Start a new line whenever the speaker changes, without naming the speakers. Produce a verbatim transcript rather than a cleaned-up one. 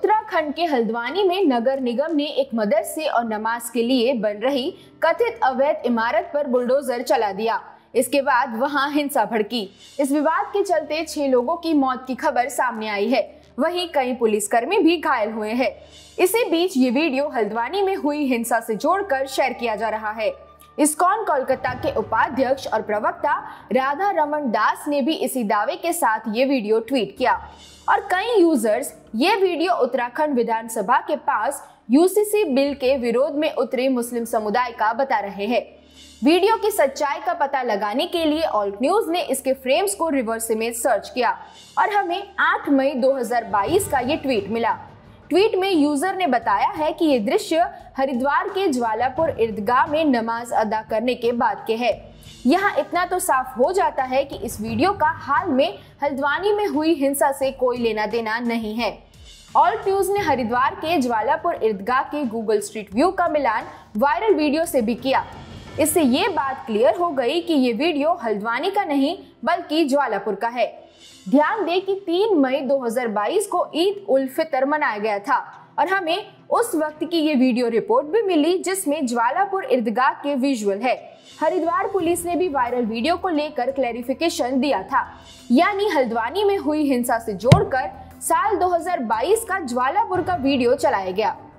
उत्तराखंड के हल्द्वानी में नगर निगम ने एक मदरसे और नमाज के लिए बन रही कथित अवैध इमारत पर बुलडोजर चला दिया। इसके बाद वहां हिंसा भड़की। इस विवाद के चलते छह लोगों की मौत की खबर सामने आई है, वहीं कई पुलिसकर्मी भी घायल हुए हैं। इसी बीच ये वीडियो हल्द्वानी में हुई हिंसा से जोड़कर शेयर किया जा रहा है। इस्कॉन कोलकाता के उपाध्यक्ष और प्रवक्ता राधा रमन दास ने भी इसी दावे के साथ ये वीडियो ट्वीट किया और कई यूजर्स ये वीडियो उत्तराखंड विधानसभा के पास यूसीसी बिल के विरोध में उतरे मुस्लिम समुदाय का बता रहे हैं। वीडियो की सच्चाई का पता लगाने के लिए ऑल्ट न्यूज ने इसके फ्रेम्स को रिवर्स इमेज सर्च किया और हमें आठ मई दो हज़ार बाईस का ये ट्वीट मिला। ट्वीट में यूजर ने बताया है कि ये दृश्य हरिद्वार के ज्वालापुर ईदगाह में नमाज अदा करने के बाद के है। यहाँ इतना तो साफ हो जाता है कि इस वीडियो का हाल में हल्द्वानी में हुई हिंसा से कोई लेना देना नहीं है। ऑल्ट न्यूज ने हरिद्वार के ज्वालापुर ईदगाह के गूगल स्ट्रीट व्यू का मिलान वायरल वीडियो से भी किया। इससे ये बात क्लियर हो गई कि ये वीडियो हल्द्वानी का नहीं बल्कि ज्वालापुर का है। ध्यान दें कि तीन मई दो हज़ार बाईस को ईद उल फितर मनाया गया था और हमें उस वक्त की ये वीडियो रिपोर्ट भी मिली जिसमें ज्वालापुर ईदगाह के विजुअल है। हरिद्वार पुलिस ने भी वायरल वीडियो को लेकर क्लैरिफिकेशन दिया था, यानी हल्द्वानी में हुई हिंसा से जोड़कर साल दो हज़ार बाईस का ज्वालापुर का वीडियो चलाया गया।